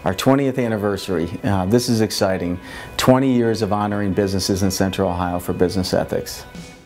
Our 20th anniversary. This is exciting. 20 years of honoring businesses in Central Ohio for business ethics.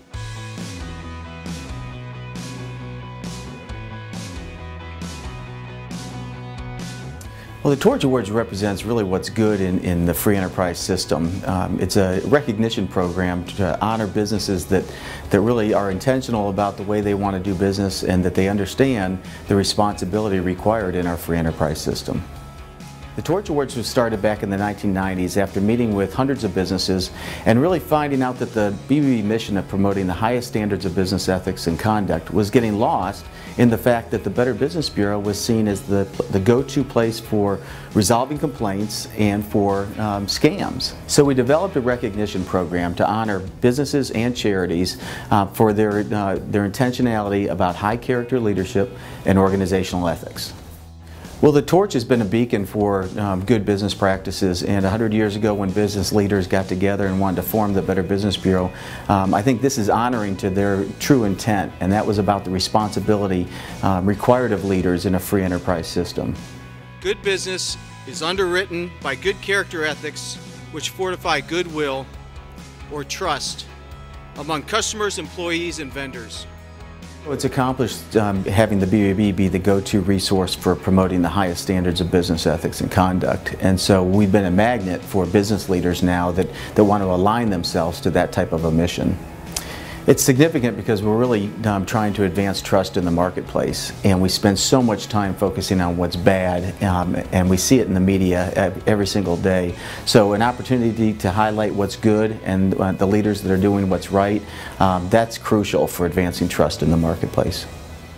Well, the Torch Awards represents really what's good in the free enterprise system. It's a recognition program to honor businesses that really are intentional about the way they want to do business and that they understand the responsibility required in our free enterprise system. The Torch Awards was started back in the 1990s after meeting with hundreds of businesses and really finding out that the BBB mission of promoting the highest standards of business ethics and conduct was getting lost in the fact that the Better Business Bureau was seen as the go-to place for resolving complaints and for scams. So we developed a recognition program to honor businesses and charities for their intentionality about high character leadership and organizational ethics. Well, the Torch has been a beacon for good business practices, and 100 years ago when business leaders got together and wanted to form the Better Business Bureau, I think this is honoring to their true intent, and that was about the responsibility required of leaders in a free enterprise system. Good business is underwritten by good character ethics which fortify goodwill or trust among customers, employees, and vendors. It's accomplished having the BBB be the go-to resource for promoting the highest standards of business ethics and conduct. And so we've been a magnet for business leaders now that want to align themselves to that type of a mission. It's significant because we're really trying to advance trust in the marketplace, and we spend so much time focusing on what's bad, and we see it in the media every single day. So an opportunity to highlight what's good and the leaders that are doing what's right, that's crucial for advancing trust in the marketplace.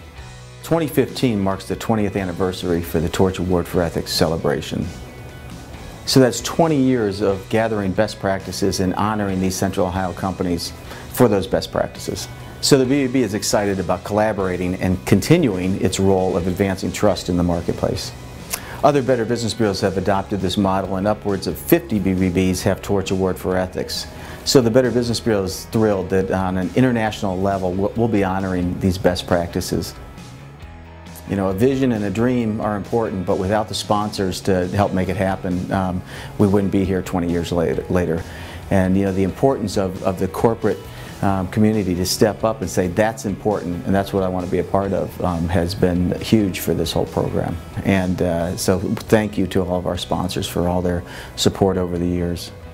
2015 marks the 20th anniversary for the Torch Award for Ethics celebration. So that's 20 years of gathering best practices and honoring these Central Ohio companies for those best practices. So the BBB is excited about collaborating and continuing its role of advancing trust in the marketplace. Other Better Business Bureaus have adopted this model, and upwards of 50 BBBs have Torch Award for Ethics. So the Better Business Bureau is thrilled that on an international level we'll be honoring these best practices. You know, a vision and a dream are important, but without the sponsors to help make it happen, we wouldn't be here 20 years later. And you know, the importance of the corporate community to step up and say that's important and that's what I want to be a part of has been huge for this whole program. And so thank you to all of our sponsors for all their support over the years.